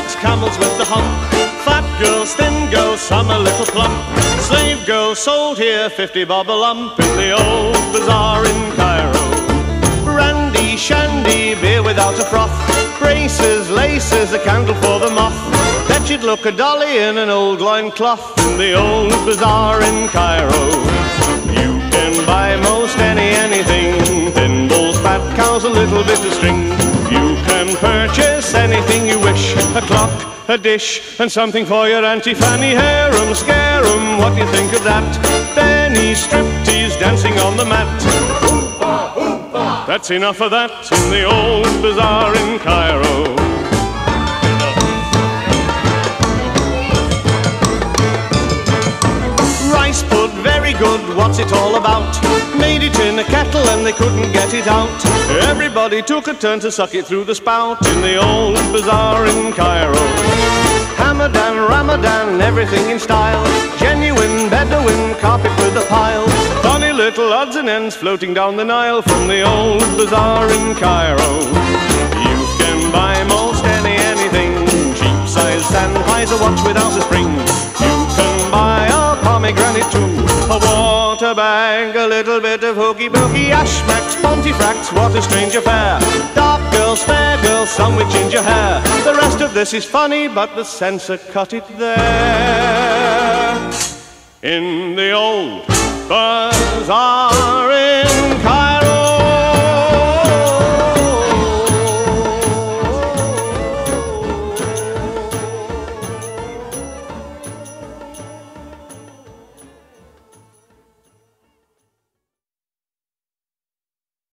camels with the hump, fat girls, thin girls, some a little plump. Slave girls sold here 50 bob a lump in the Old Bazaar in Cairo. Brandy, shandy, beer without a froth, braces, laces, a candle for the moth. Bet you'd look a dolly in an old loincloth in the Old Bazaar in Cairo. You can buy most anything, thimbles, fat cows, a little bit of string. You can purchase anything you wish, a clock, a dish, and something for your Auntie Fanny. Harum, scarum, what do you think of that? Benny, striptease, dancing on the mat. That's enough of that in the Old Bazaar in Cairo. Rice pud, very good, what's it all about? Made it in a kettle and they couldn't get it out. Everybody took a turn to suck it through the spout in the Old Bazaar in Cairo. Hamadan, Ramadan, everything in style. Genuine Bedouin, carpet with a pile. Funny little odds and ends floating down the Nile from the Old Bazaar in Cairo. You can buy most anything, cheap size sandpies, a watch without a spring. You can buy a pomegranate too, a water bag, a little bit of hooky booky, ashmacks, pontifracts, what a strange affair. Dark girls, fair girls, some with ginger hair. The rest of this is funny, but the censor cut it there in the Old Bazaar in Cairo.